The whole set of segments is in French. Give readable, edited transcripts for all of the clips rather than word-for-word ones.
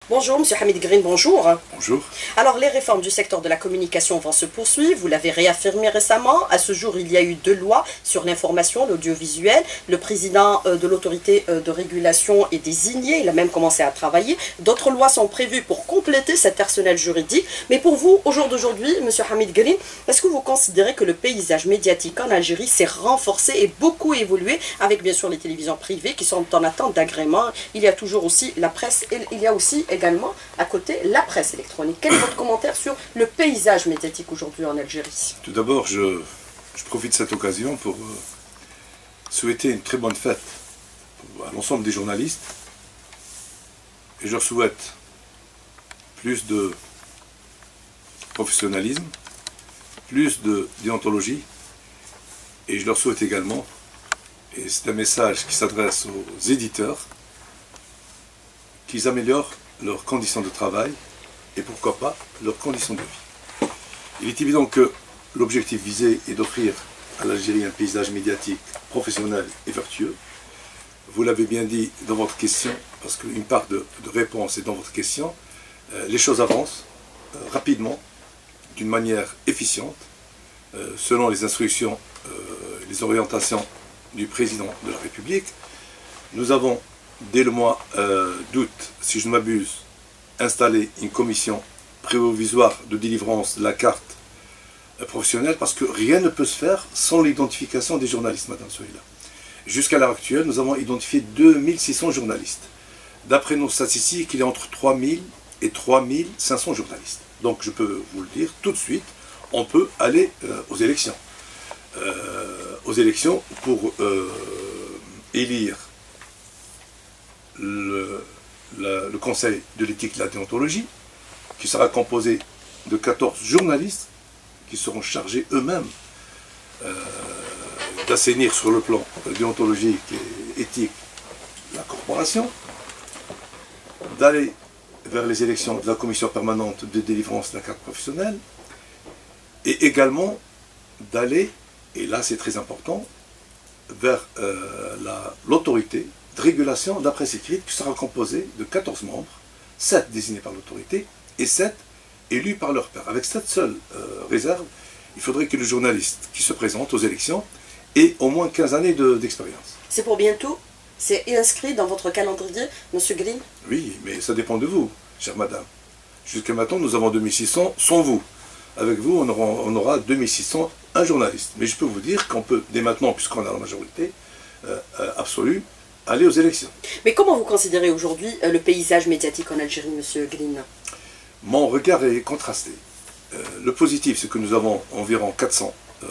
Bonjour, Monsieur Hamid Green, bonjour. Bonjour. Alors, les réformes du secteur de la communication vont se poursuivre, vous l'avez réaffirmé récemment. À ce jour, il y a eu 2 lois sur l'information, l'audiovisuel. Le président de l'autorité de régulation est désigné, il a même commencé à travailler. D'autres lois sont prévues pour compléter cet arsenal juridique. Mais pour vous, au jour d'aujourd'hui, Monsieur Hamid Green, est-ce que vous considérez que le paysage médiatique en Algérie s'est renforcé et beaucoup évolué, avec bien sûr les télévisions privées qui sont en attente d'agrément? Il y a toujours aussi la presse et il y a aussi également à côté la presse électronique. Quel est votre commentaire sur le paysage médiatique aujourd'hui en Algérie? Tout d'abord, je profite de cette occasion pour souhaiter une très bonne fête à l'ensemble des journalistes. Et je leur souhaite plus de professionnalisme, plus de déontologie. Et je leur souhaite également, et c'est un message qui s'adresse aux éditeurs, qu'ils améliorent leurs conditions de travail et pourquoi pas leurs conditions de vie. Il est évident que l'objectif visé est d'offrir à l'Algérie un paysage médiatique professionnel et vertueux. Vous l'avez bien dit dans votre question, parce qu'une part de réponse est dans votre question. Les choses avancent rapidement, d'une manière efficiente, selon les instructions, les orientations du président de la République. Nous avons dès le mois d'août, si je ne m'abuse, installé une commission provisoire de délivrance de la carte professionnelle, parce que rien ne peut se faire sans l'identification des journalistes, Madame Souheila. Jusqu'à l'heure actuelle, nous avons identifié 2600 journalistes. D'après nos statistiques, il y a entre 3000 et 3500 journalistes. Donc je peux vous le dire tout de suite, on peut aller aux élections. Pour élire le conseil de l'éthique et de la déontologie, qui sera composé de 14 journalistes qui seront chargés eux-mêmes d'assainir sur le plan déontologique et éthique la corporation, d'aller vers les élections de la commission permanente de délivrance de la carte professionnelle, et également d'aller, et là c'est très important, vers l'autorité de régulation de la presse écrite, qui sera composée de 14 membres, 7 désignés par l'autorité et 7 élus par leur père. Avec cette seule réserve, il faudrait que le journaliste qui se présente aux élections ait au moins 15 années d'expérience. C'est pour bientôt? C'est inscrit dans votre calendrier, Monsieur Green? Oui, mais ça dépend de vous, chère madame. Jusqu'à maintenant, nous avons 2600 sans vous. Avec vous, on aura 2600 un journaliste. Mais je peux vous dire qu'on peut, dès maintenant, puisqu'on a la majorité absolue, aller aux élections. Mais comment vous considérez aujourd'hui le paysage médiatique en Algérie, Monsieur Green? Mon regard est contrasté. Le positif, c'est que nous avons environ 400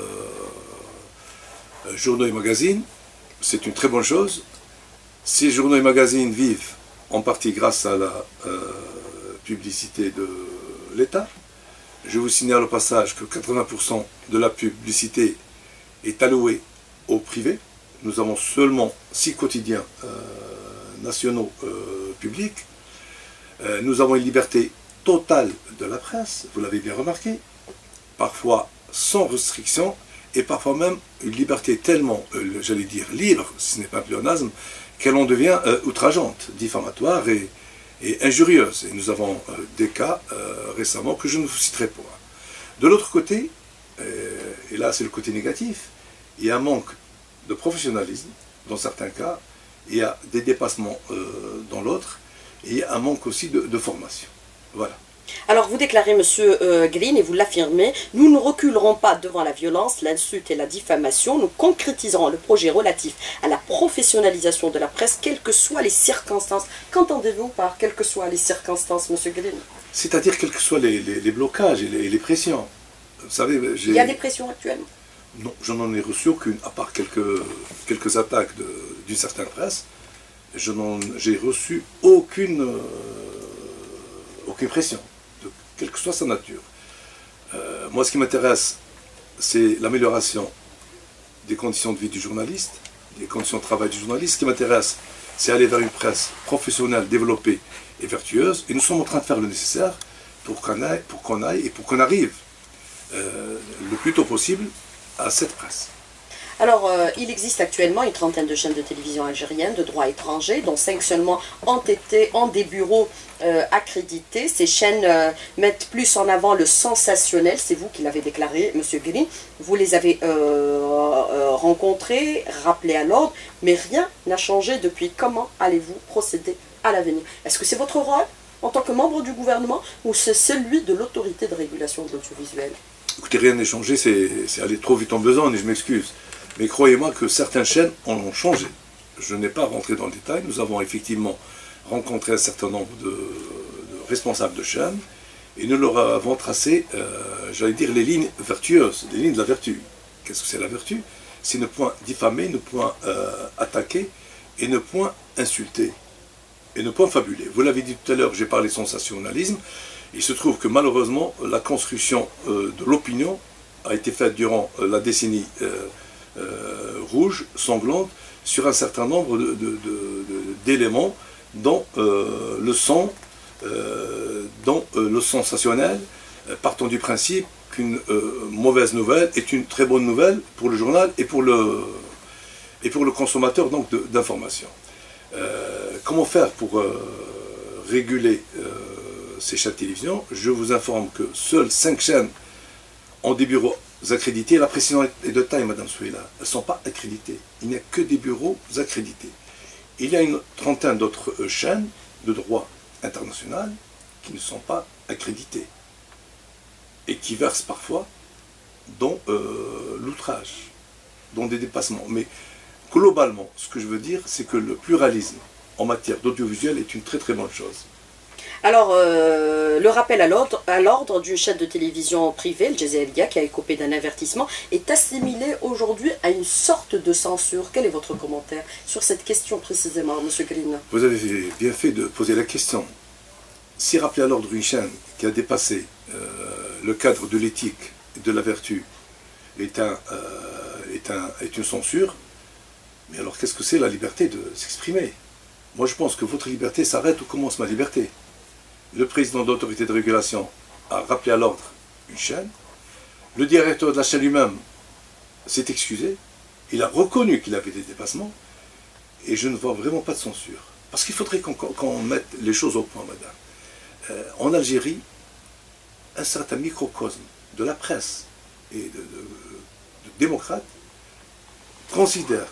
journaux et magazines. C'est une très bonne chose. Ces journaux et magazines vivent en partie grâce à la publicité de l'État. Je vous signale au passage que 80% de la publicité est allouée au privé. Nous avons seulement 6 quotidiens nationaux publics. Nous avons une liberté totale de la presse, vous l'avez bien remarqué, parfois sans restriction, et parfois même une liberté tellement, j'allais dire, libre, si ce n'est pas un pléonasme, qu'elle en devient outrageante, diffamatoire et injurieuse. Et nous avons des cas récemment que je ne vous citerai pas. De l'autre côté, et là c'est le côté négatif, il y a un manque de professionnalisme dans certains cas, il y a des dépassements dans l'autre, et il y a un manque aussi de formation. Voilà. Alors vous déclarez, Monsieur Green, et vous l'affirmez, nous ne reculerons pas devant la violence, l'insulte et la diffamation, nous concrétiserons le projet relatif à la professionnalisation de la presse, quelles que soient les circonstances. Qu'entendez-vous par quelles que soient les circonstances, Monsieur Green? C'est-à-dire quels que soient les blocages et les pressions. Vous savez, il y a des pressions actuellement? Non, je n'en ai reçu aucune, à part quelques attaques d'une certaine presse. J'ai reçu aucune pression, quelle que soit sa nature. Moi, ce qui m'intéresse, c'est l'amélioration des conditions de vie du journaliste, des conditions de travail du journaliste. Ce qui m'intéresse, c'est aller vers une presse professionnelle, développée et vertueuse. Et nous sommes en train de faire le nécessaire pour qu'on arrive le plus tôt possible à cette presse. Alors, il existe actuellement une trentaine de chaînes de télévision algériennes de droit étranger, dont 5 seulement ont des bureaux accrédités. Ces chaînes mettent plus en avant le sensationnel, c'est vous qui l'avez déclaré, Monsieur Green. Vous les avez rencontrés, rappelés à l'ordre, mais rien n'a changé depuis. Comment allez-vous procéder à l'avenir? Est-ce que c'est votre rôle en tant que membre du gouvernement ou c'est celui de l'autorité de régulation de l'audiovisuel? Écoutez, rien n'est changé, c'est aller trop vite en besogne et je m'excuse. Mais croyez-moi que certaines chaînes en ont changé. Je n'ai pas rentré dans le détail. Nous avons effectivement rencontré un certain nombre de responsables de chaînes et nous leur avons tracé, j'allais dire, les lignes vertueuses, les lignes de la vertu. Qu'est-ce que c'est la vertu? C'est ne point diffamer, ne point attaquer et ne point insulter et ne point fabuler. Vous l'avez dit tout à l'heure, j'ai parlé de sensationnalisme. Il se trouve que malheureusement, la construction de l'opinion a été faite durant la décennie rouge, sanglante, sur un certain nombre d'éléments dont le son, dont le sensationnel, partant du principe qu'une mauvaise nouvelle est une très bonne nouvelle pour le journal et pour le consommateur d'informations. Comment faire pour réguler ces chaînes de télévision? Je vous informe que seules 5 chaînes ont des bureaux accrédités. La précision est de taille, Madame Souila. Elles ne sont pas accréditées. Il n'y a que des bureaux accrédités. Il y a une trentaine d'autres chaînes de droit international qui ne sont pas accréditées et qui versent parfois dans l'outrage, dans des dépassements. Mais globalement, ce que je veux dire, c'est que le pluralisme en matière d'audiovisuel est une très très bonne chose. Alors, le rappel à l'ordre d'une chaîne de télévision privée, le Jazeera, qui a écopé d'un avertissement, est assimilé aujourd'hui à une sorte de censure. Quel est votre commentaire sur cette question précisément, M. Green? Vous avez bien fait de poser la question. Si rappeler à l'ordre une chaîne qui a dépassé le cadre de l'éthique et de la vertu est une censure, mais alors qu'est-ce que c'est la liberté de s'exprimer? Moi je pense que votre liberté s'arrête où commence ma liberté. Le président de l'autorité de régulation a rappelé à l'ordre une chaîne. Le directeur de la chaîne lui-même s'est excusé. Il a reconnu qu'il avait des dépassements. Et je ne vois vraiment pas de censure. Parce qu'il faudrait qu'on mette les choses au point, madame. En Algérie, un certain microcosme de la presse et de démocrates considère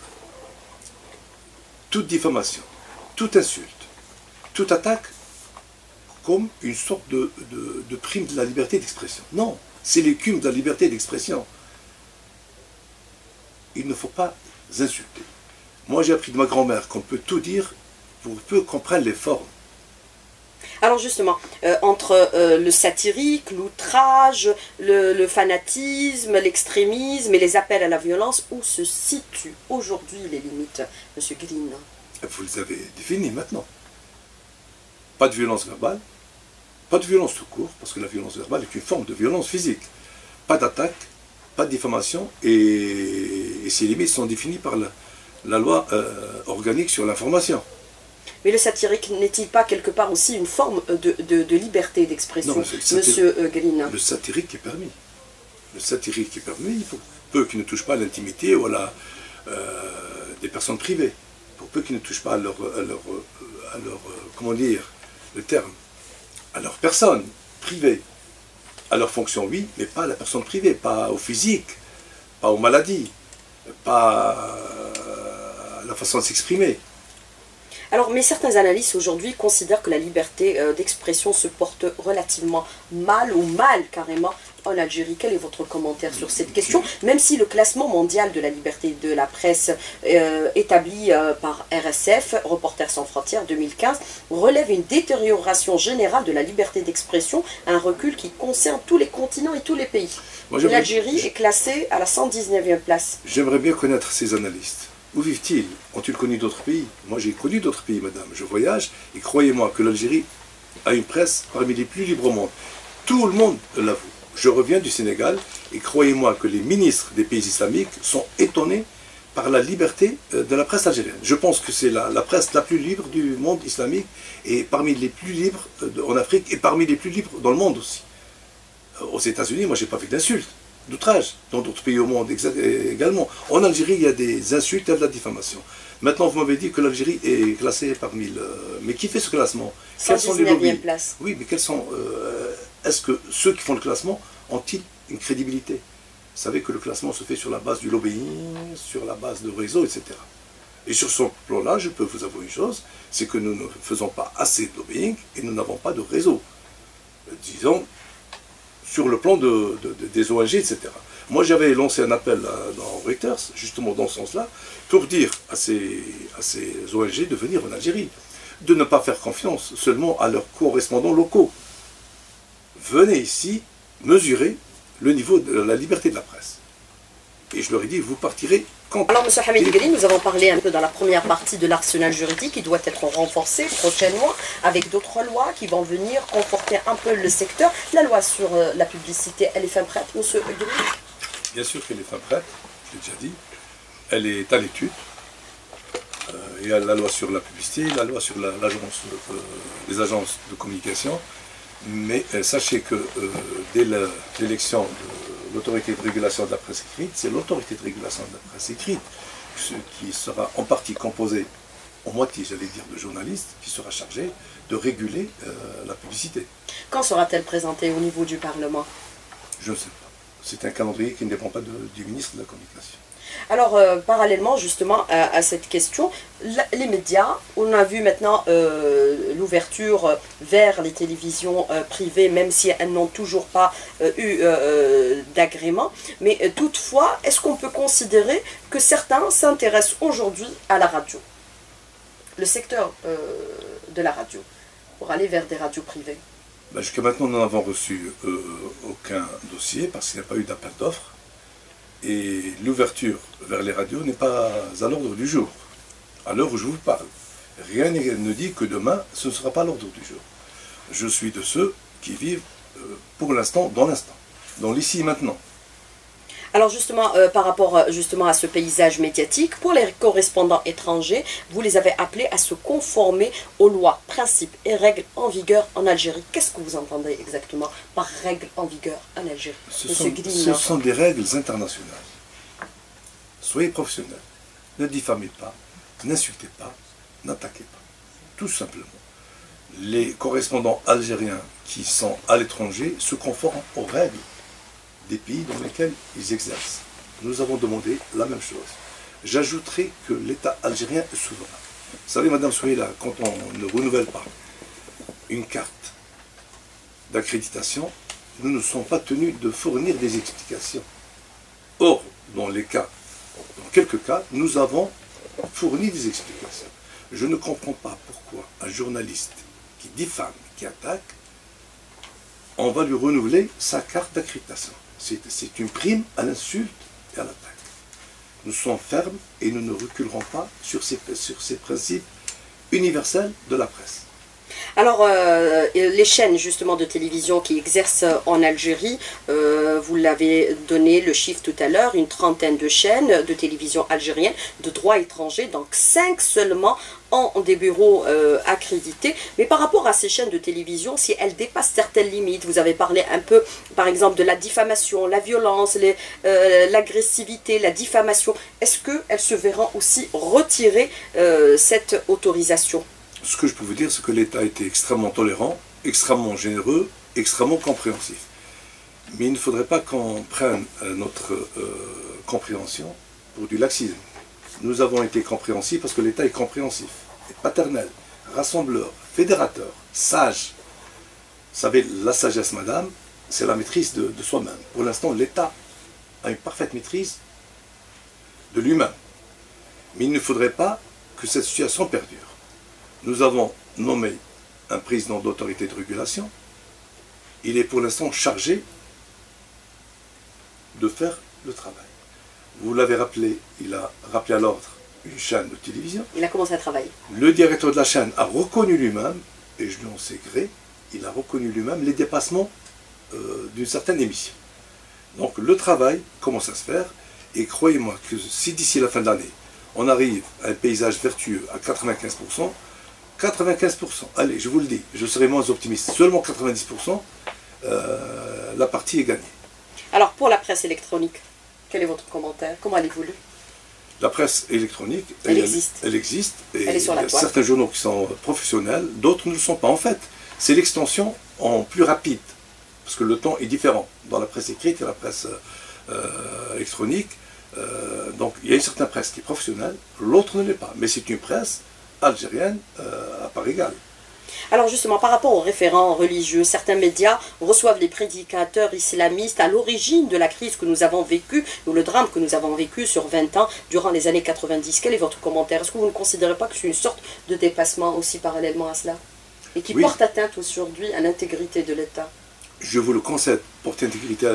toute diffamation, toute insulte, toute attaque comme une sorte de prime de la liberté d'expression. Non, c'est l'écume de la liberté d'expression. Il ne faut pas insulter. Moi, j'ai appris de ma grand-mère qu'on peut tout dire pour peu qu'on prenne les formes. Alors justement, entre le satirique, l'outrage, le fanatisme, l'extrémisme et les appels à la violence, où se situent aujourd'hui les limites, M. Green? Vous les avez définies maintenant. Pas de violence verbale, pas de violence tout court, parce que la violence verbale est une forme de violence physique. Pas d'attaque, pas de diffamation, et ces limites sont définies par la loi organique sur l'information. Mais le satirique n'est-il pas quelque part aussi une forme de liberté d'expression, Monsieur Green? Le satirique est permis. Le satirique est permis, pour peu qu'il ne touche pas à l'intimité ou à des personnes privées, pour peu qu'il ne touche pas à leur comment dire, le terme, à leur personne privée, à leur fonction, oui, mais pas à la personne privée, pas au physique, pas aux maladies, pas à la façon de s'exprimer. Alors, mais certains analystes aujourd'hui considèrent que la liberté d'expression se porte relativement mal, ou mal carrément, en Algérie. Quel est votre commentaire sur cette question? Même si le classement mondial de la liberté de la presse établi par RSF, Reporters sans frontières 2015, relève une détérioration générale de la liberté d'expression, un recul qui concerne tous les continents et tous les pays. L'Algérie est classée à la 119e place. J'aimerais bien connaître ces analystes. Où vivent-ils? Ont-ils connu d'autres pays? Moi j'ai connu d'autres pays, madame. Je voyage et croyez-moi que l'Algérie a une presse parmi les plus libres au monde. Tout le monde l'avoue. Je reviens du Sénégal et croyez-moi que les ministres des pays islamiques sont étonnés par la liberté de la presse algérienne. Je pense que c'est la presse la plus libre du monde islamique et parmi les plus libres en Afrique et parmi les plus libres dans le monde aussi. Aux États-Unis, moi j'ai pas fait d'insultes. d'outrage. Dans d'autres pays au monde également. En Algérie, il y a des insultes et de la diffamation. Maintenant, vous m'avez dit que l'Algérie est classée parmi le... Mais qui fait ce classement? Quels sont les lobbies? Place. Oui, mais quels sont... est-ce que ceux qui font le classement ont-ils une crédibilité? Vous savez que le classement se fait sur la base du lobbying, sur la base de réseaux, etc. Et sur ce plan-là, je peux vous avouer une chose, c'est que nous ne faisons pas assez de lobbying et nous n'avons pas de réseau. Disons, sur le plan des ONG, etc. Moi, j'avais lancé un appel dans Reuters, justement dans ce sens-là, pour dire à ces ONG de venir en Algérie, de ne pas faire confiance seulement à leurs correspondants locaux. Venez ici mesurer le niveau de la liberté de la presse. Et je leur ai dit, vous partirez quand... Alors, M. Hamid Ghali, nous avons parlé un peu dans la première partie de l'arsenal juridique qui doit être renforcé prochainement avec d'autres lois qui vont venir conforter un peu le secteur. La loi sur la publicité, elle est fin prête, M. Ghali? Bien sûr qu'elle est fin prête, je l'ai déjà dit. Elle est à l'étude. Il y a la loi sur la publicité, la loi sur les agences de communication. Mais sachez que dès l'élection de l'autorité de régulation de la presse écrite, c'est l'autorité de régulation de la presse écrite qui sera en partie composée, en moitié, j'allais dire, de journalistes, qui sera chargée de réguler la publicité. Quand sera-t-elle présentée au niveau du Parlement? Je ne sais pas. C'est un calendrier qui ne dépend pas du ministre de la Communication. Alors, parallèlement justement à cette question, les médias, on a vu maintenant l'ouverture vers les télévisions privées, même si elles n'ont toujours pas eu d'agrément. Mais toutefois, est-ce qu'on peut considérer que certains s'intéressent aujourd'hui à la radio, le secteur de la radio, pour aller vers des radios privées? Ben, jusqu'à maintenant, nous n'avons reçu aucun dossier parce qu'il n'y a pas eu d'appel d'offres. Et l'ouverture vers les radios n'est pas à l'ordre du jour, à l'heure où je vous parle. Rien ne dit que demain, ce ne sera pas à l'ordre du jour. Je suis de ceux qui vivent pour l'instant, dans l'ici et maintenant. Alors justement, par rapport justement à ce paysage médiatique, pour les correspondants étrangers, vous les avez appelés à se conformer aux lois, principes et règles en vigueur en Algérie. Qu'est-ce que vous entendez exactement par règles en vigueur en Algérie? Ce sont des règles internationales. Soyez professionnels. Ne diffamez pas, n'insultez pas, n'attaquez pas. Tout simplement. Les correspondants algériens qui sont à l'étranger se conforment aux règles des pays dans lesquels ils exercent. Nous avons demandé la même chose. J'ajouterai que l'État algérien est souverain. Vous savez, Madame Souhaïla, quand on ne renouvelle pas une carte d'accréditation, nous ne sommes pas tenus de fournir des explications. Or, dans quelques cas, nous avons fourni des explications. Je ne comprends pas pourquoi un journaliste qui diffame, qui attaque, on va lui renouveler sa carte d'accréditation. C'est une prime à l'insulte et à l'attaque. Nous sommes fermes et nous ne reculerons pas sur ces principes universels de la presse. Alors, les chaînes justement de télévision qui exercent en Algérie, vous l'avez donné le chiffre tout à l'heure, une trentaine de chaînes de télévision algériennes de droit étranger, donc 5 seulement ont des bureaux accrédités. Mais par rapport à ces chaînes de télévision, si elles dépassent certaines limites, vous avez parlé un peu par exemple de la diffamation, la violence, l'agressivité, la diffamation, est-ce qu'elles se verront aussi retirer cette autorisation? Ce que je peux vous dire, c'est que l'État a été extrêmement tolérant, extrêmement généreux, extrêmement compréhensif. Mais il ne faudrait pas qu'on prenne notre compréhension pour du laxisme. Nous avons été compréhensifs parce que l'État est compréhensif, est paternel, rassembleur, fédérateur, sage. Vous savez, la sagesse, madame, c'est la maîtrise de soi-même. Pour l'instant, l'État a une parfaite maîtrise de lui-même. Mais il ne faudrait pas que cette situation perdure. Nous avons nommé un président d'autorité de régulation. Il est pour l'instant chargé de faire le travail. Vous l'avez rappelé, il a rappelé à l'ordre une chaîne de télévision. Il a commencé à travailler. Le directeur de la chaîne a reconnu lui-même, et je lui en sais gré, il a reconnu lui-même les dépassements d'une certaine émission. Donc le travail commence à se faire, et croyez-moi que si d'ici la fin de l'année, on arrive à un paysage vertueux à 95%, 95%, allez, je vous le dis, je serai moins optimiste, seulement 90%, la partie est gagnée. Alors pour la presse électronique, quel est votre commentaire? Comment elle évolue? La presse électronique, elle existe. Elle existe. Et elle est sur la il y a toile. certains journaux qui sont professionnels, d'autres ne le sont pas. En fait, c'est l'extension en plus rapide, parce que le temps est différent dans la presse écrite et la presse électronique. Donc il y a une certaine presse qui est professionnelle, l'autre ne l'est pas. Mais c'est une presse algérienne à part égale. Alors justement, par rapport aux référents religieux, certains médias reçoivent les prédicateurs islamistes à l'origine de la crise que nous avons vécue, ou le drame que nous avons vécu sur 20 ans durant les années 90. Quel est votre commentaire? Est-ce que vous ne considérez pas que c'est une sorte de dépassement aussi parallèlement à cela? Et qui porte atteinte aujourd'hui à l'intégrité de l'État? Je vous le concède, porter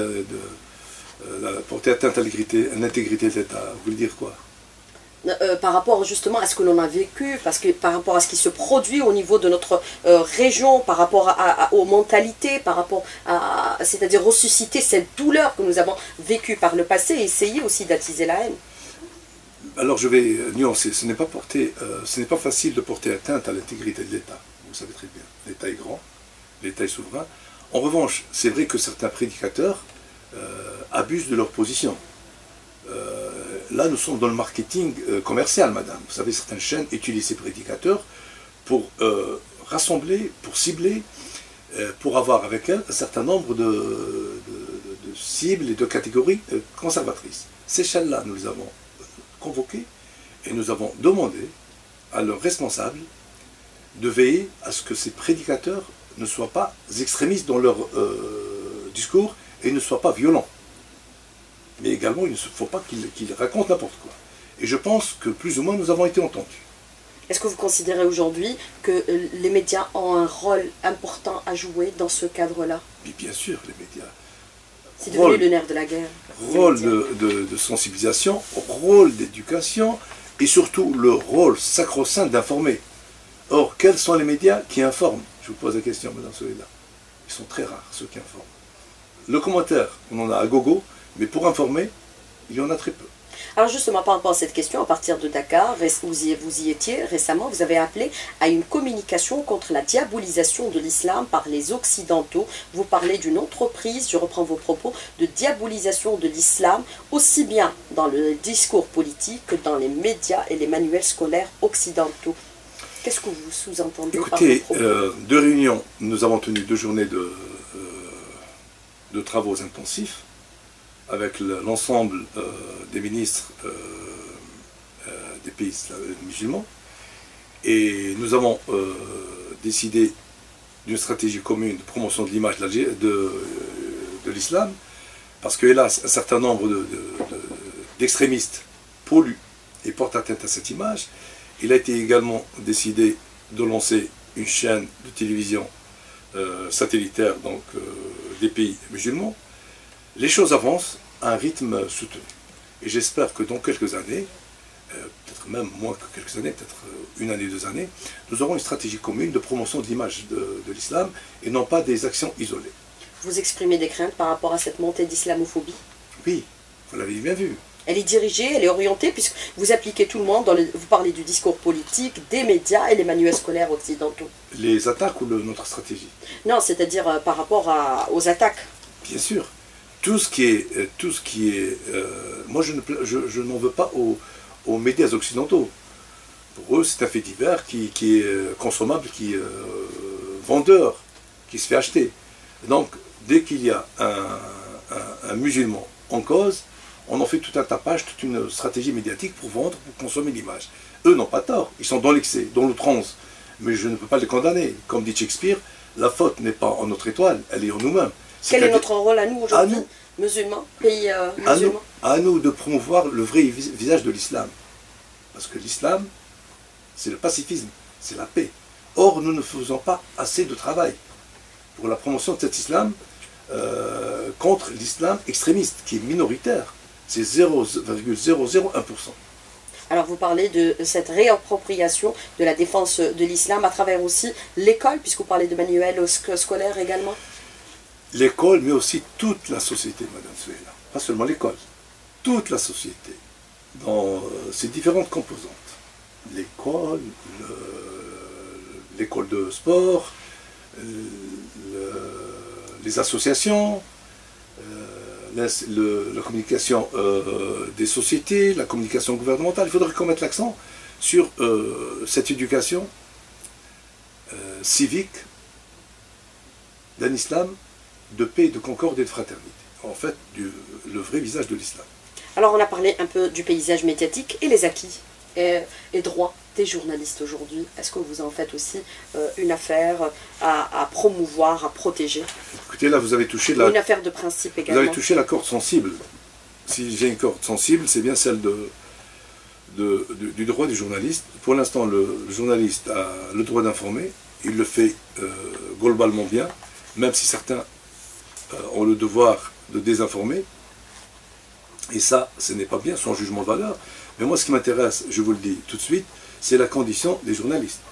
atteinte à l'intégrité de l'État. Vous voulez dire quoi? Par rapport justement à ce que l'on a vécu, parce que par rapport à ce qui se produit au niveau de notre région, par rapport aux mentalités, par rapport à, c'est-à-dire ressusciter cette douleur que nous avons vécue par le passé et essayer aussi d'attiser la haine. Alors je vais nuancer, ce n'est pas facile de porter atteinte à l'intégrité de l'État, vous le savez très bien. L'État est grand, l'État est souverain. En revanche, c'est vrai que certains prédicateurs abusent de leur position. Là, nous sommes dans le marketing commercial, madame. Vous savez, certaines chaînes utilisent ces prédicateurs pour rassembler, pour cibler, pour avoir avec elles un certain nombre de cibles et de catégories conservatrices. Ces chaînes-là, nous les avons convoquées et nous avons demandé à leurs responsables de veiller à ce que ces prédicateurs ne soient pas extrémistes dans leur discours et ne soient pas violents. Mais également, il ne faut pas qu'ils racontent n'importe quoi. Et je pense que plus ou moins nous avons été entendus. Est-ce que vous considérez aujourd'hui que les médias ont un rôle important à jouer dans ce cadre-là? Bien sûr, les médias. C'est devenu le nerf de la guerre. Rôle de sensibilisation, rôle d'éducation et surtout le rôle sacro-saint d'informer. Or, quels sont les médias qui informent? Je vous pose la question, madame Soledad. Ils sont très rares, ceux qui informent. Le commentaire, on en a à gogo. Mais pour informer, il y en a très peu. Alors justement, par rapport à cette question, à partir de Dakar, vous y étiez récemment, vous avez appelé à une communication contre la diabolisation de l'islam par les Occidentaux. Vous parlez d'une entreprise, je reprends vos propos, de diabolisation de l'islam, aussi bien dans le discours politique que dans les médias et les manuels scolaires occidentaux. Qu'est-ce que vous sous-entendez par vos propos? Deux réunions, nous avons tenu 2 journées de travaux intensifs, avec l'ensemble des ministres des pays musulmans. Et nous avons décidé d'une stratégie commune de promotion de l'image de l'islam, parce que, hélas, un certain nombre d'extrémistes polluent et portent atteinte à cette image. Il a été également décidé de lancer une chaîne de télévision satellitaire des pays musulmans. Les choses avancent à un rythme soutenu. Et j'espère que dans quelques années, peut-être même moins que quelques années, peut-être 1 année, 2 années, nous aurons une stratégie commune de promotion de l'image de l'islam et non pas des actions isolées. Vous exprimez des craintes par rapport à cette montée d'islamophobie? Oui, vous l'avez bien vu. Elle est dirigée, elle est orientée, puisque vous appliquez tout le monde, vous parlez du discours politique, des médias et les manuels scolaires occidentaux. Les attaques ou notre stratégie? Non, c'est-à-dire par rapport aux attaques. Bien sûr. Tout ce qui est moi je n'en veux pas aux médias occidentaux. Pour eux, c'est un fait divers qui est consommable, qui est vendeur, qui se fait acheter. Donc, dès qu'il y a un musulman en cause, on en fait tout un tapage, toute une stratégie médiatique pour vendre, pour consommer l'image. Eux n'ont pas tort, ils sont dans l'excès, dans l'outrance. Mais je ne peux pas les condamner. Comme dit Shakespeare, la faute n'est pas en notre étoile, elle est en nous-mêmes. Quel est notre rôle à nous aujourd'hui, musulmans, pays musulmans? À nous de promouvoir le vrai visage de l'islam. Parce que l'islam, c'est le pacifisme, c'est la paix. Or, nous ne faisons pas assez de travail pour la promotion de cet islam contre l'islam extrémiste, qui est minoritaire. C'est 0,001%. Alors vous parlez de cette réappropriation de la défense de l'islam à travers aussi l'école, puisque vous parlez de manuels scolaires également? L'école, mais aussi toute la société, madame Souheila. Pas seulement l'école, toute la société, dans ses différentes composantes. L'école, l'école de sport, les associations, la communication des sociétés, la communication gouvernementale. Il faudrait qu'on mette l'accent sur cette éducation civique d'un islam de paix, de concorde et de fraternité. En fait, le vrai visage de l'islam. Alors on a parlé un peu du paysage médiatique et les acquis et droits des journalistes aujourd'hui. Est-ce que vous en faites aussi une affaire à promouvoir, à protéger? Écoutez, là vous avez touché une affaire de principe également. Vous avez touché la corde sensible. Si j'ai une corde sensible, c'est bien celle du droit du journaliste. Pour l'instant, le journaliste a le droit d'informer. Il le fait globalement bien, même si certains ont le devoir de désinformer. Et ça, ce n'est pas bien, son jugement de valeur. Mais moi, ce qui m'intéresse, je vous le dis tout de suite, c'est la condition des journalistes.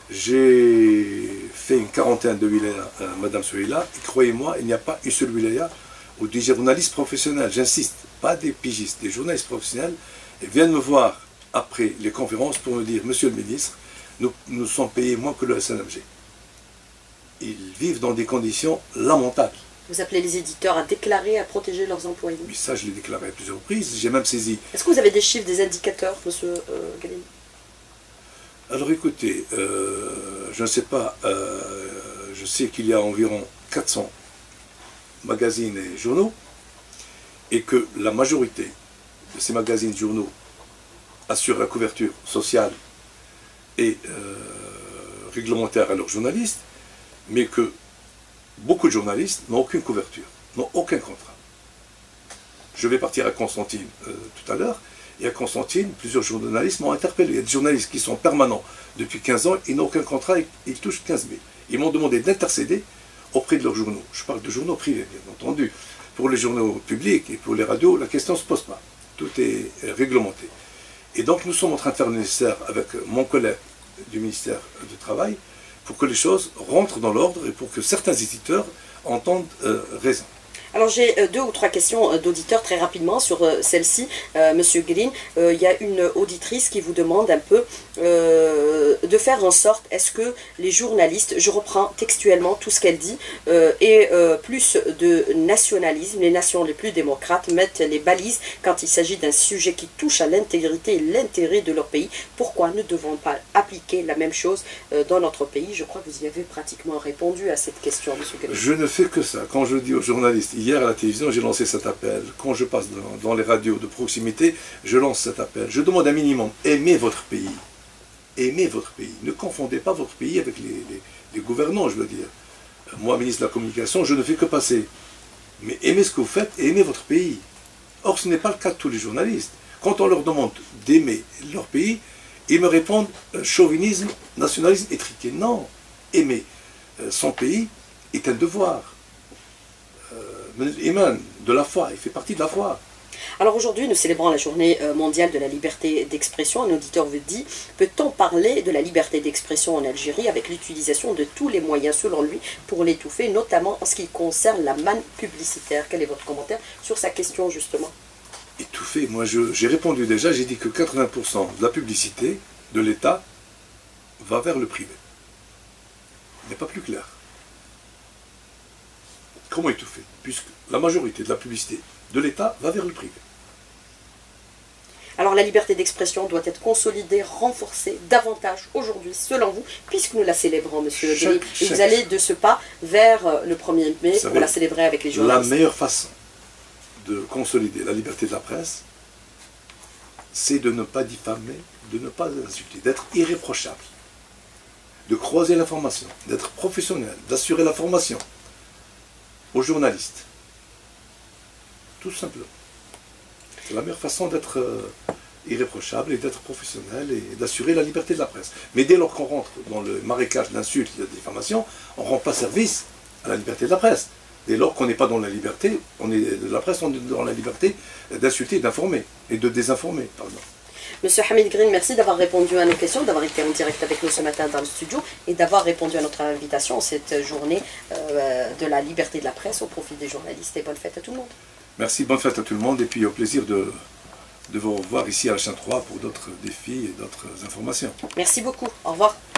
J'ai fait une quarantaine de wilayas, Madame Souheila, et croyez-moi, il n'y a pas une seule wilaya où des journalistes professionnels, j'insiste, pas des pigistes, des journalistes professionnels, viennent me voir après les conférences pour me dire, Monsieur le ministre, nous sommes payés moins que le SNMG. Ils vivent dans des conditions lamentables. Vous appelez les éditeurs à déclarer, à protéger leurs employés. Mais ça, je l'ai déclaré à plusieurs reprises. J'ai même saisi. Est-ce que vous avez des chiffres, des indicateurs, monsieur Galline? Alors écoutez, je ne sais pas. Je sais qu'il y a environ 400 magazines et journaux et que la majorité de ces magazines et journaux assurent la couverture sociale et réglementaire à leurs journalistes, mais que beaucoup de journalistes n'ont aucune couverture, n'ont aucun contrat. Je vais partir à Constantine tout à l'heure, et à Constantine, plusieurs journalistes m'ont interpellé. Il y a des journalistes qui sont permanents depuis 15 ans, ils n'ont aucun contrat, ils touchent 15 000. Ils m'ont demandé d'intercéder auprès de leurs journaux. Je parle de journaux privés, bien entendu. Pour les journaux publics et pour les radios, la question ne se pose pas. Tout est réglementé. Et donc nous sommes en train de faire le nécessaire avec mon collègue du ministère du Travail, pour que les choses rentrent dans l'ordre et pour que certains éditeurs entendent raison. Alors j'ai 2 ou 3 questions d'auditeurs très rapidement sur celle-ci, Monsieur Green. Il y a une auditrice qui vous demande un peu de faire en sorte, est-ce que les journalistes, je reprends textuellement tout ce qu'elle dit, et plus de nationalisme, les nations les plus démocrates mettent les balises quand il s'agit d'un sujet qui touche à l'intégrité et l'intérêt de leur pays. Pourquoi ne devons pas appliquer la même chose dans notre pays? Je crois que vous y avez pratiquement répondu à cette question, Monsieur Green. Je ne fais que ça. Quand je dis aux journalistes, hier à la télévision, j'ai lancé cet appel. Quand je passe dans les radios de proximité, je lance cet appel. Je demande un minimum, aimez votre pays. Aimez votre pays. Ne confondez pas votre pays avec les gouvernants, je veux dire. Moi, ministre de la Communication, je ne fais que passer. Mais aimez ce que vous faites et aimez votre pays. Or, ce n'est pas le cas de tous les journalistes. Quand on leur demande d'aimer leur pays, ils me répondent chauvinisme, nationalisme étriqué. Non, aimer son pays est un devoir. Iman, de la foi, il fait partie de la foi. Alors aujourd'hui, nous célébrons la journée mondiale de la liberté d'expression. Un auditeur vous dit, peut-on parler de la liberté d'expression en Algérie avec l'utilisation de tous les moyens, selon lui, pour l'étouffer, notamment en ce qui concerne la manne publicitaire? Quel est votre commentaire sur sa question, justement? Étouffer, moi j'ai répondu déjà, j'ai dit que 80% de la publicité de l'État va vers le privé. Il n'est pas plus clair. Comment étouffer? Puisque la majorité de la publicité de l'État va vers le privé. Alors la liberté d'expression doit être consolidée, renforcée davantage aujourd'hui, selon vous, puisque nous la célébrons, Monsieur Deli. Et vous allez de ce pas vers le 1er mai pour la célébrer avec les journalistes. La meilleure façon de consolider la liberté de la presse, c'est de ne pas diffamer, de ne pas insulter, d'être irréprochable, de croiser l'information, d'être professionnel, d'assurer la formation aux journalistes. Tout simplement. C'est la meilleure façon d'être irréprochable et d'être professionnel et d'assurer la liberté de la presse. Mais dès lors qu'on rentre dans le marécage de l'insulte et de la diffamation, on ne rend pas service à la liberté de la presse. Dès lors qu'on n'est pas dans la liberté, on est de la presse, on est dans la liberté d'insulter, d'informer et de désinformer, pardon. Monsieur Hamid Green, merci d'avoir répondu à nos questions, d'avoir été en direct avec nous ce matin dans le studio et d'avoir répondu à notre invitation cette journée de la liberté de la presse au profit des journalistes. Et bonne fête à tout le monde. Merci, bonne fête à tout le monde et puis au plaisir de vous revoir ici à la chaîne 3 pour d'autres défis et d'autres informations. Merci beaucoup, au revoir.